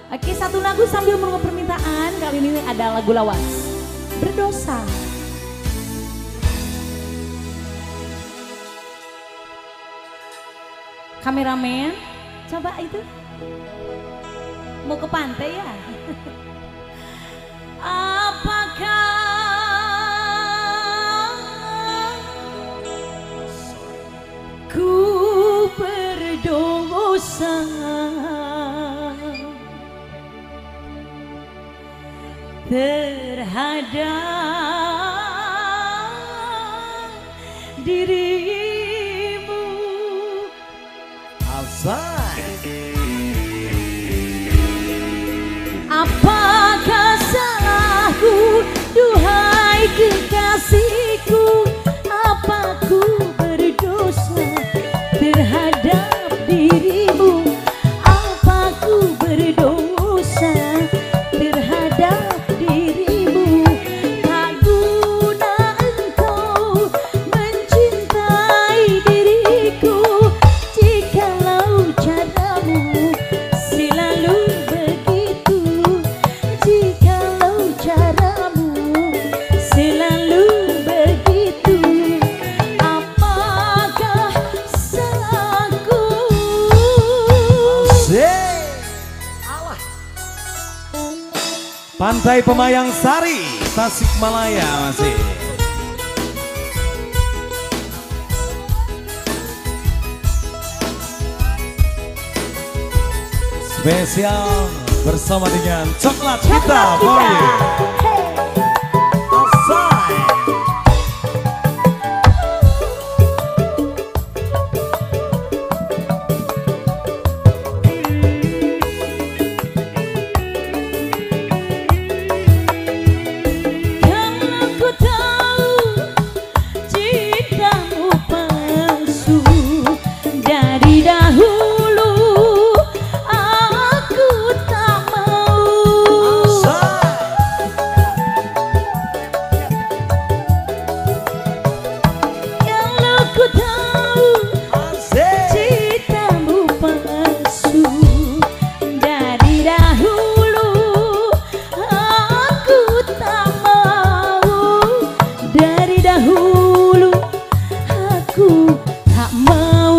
Oke, satu lagu sambil menunggu permintaan. Kali ini ada lagu lawas, Berdosa. Kameramen, coba itu. Mau ke pantai ya? Apakah ku berdosa terhadap dirimu? Apakah salahku, duhai kekasihku? Apa ku berdosa terhadap dirimu? Apa ku berdosa terhadap dirimu? Tak guna engkau mencintai diriku, jikalau caramu selalu begitu, jikalau caramu selalu begitu. Apakah salahku? Pantai Pemayang Sari, Tasikmalaya masih. Spesial bersama dengan Coklat Kita for you. Asai. Kalau ku tahu cintamu palsu dari dahulu, aku tak mau. Kalau ku tahu cintamu palsu dari dahulu, aku tak mau. Dari dahulu aku tak mau.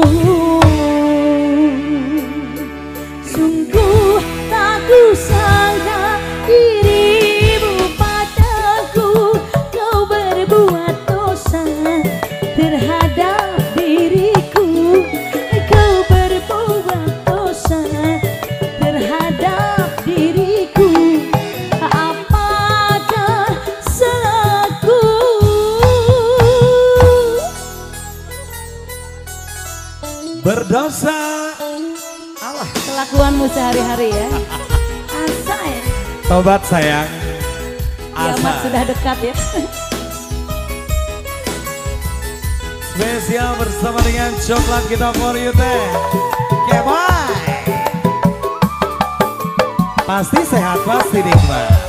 Sungguh tak kusangka dirimu padaku, kau berbuat dosa terhadap diriku, kau berbuat dosa terhadap diriku. Apakah salahku? Berdosa. Allah. Kelakuanmu sehari-hari ya. Asa ya. Tobat sayang. Kiamat Asa. sudah dekat ya. Spesial bersama dengan Coklat Kita for you teh. Keboy. Pasti sehat, pasti nikmat.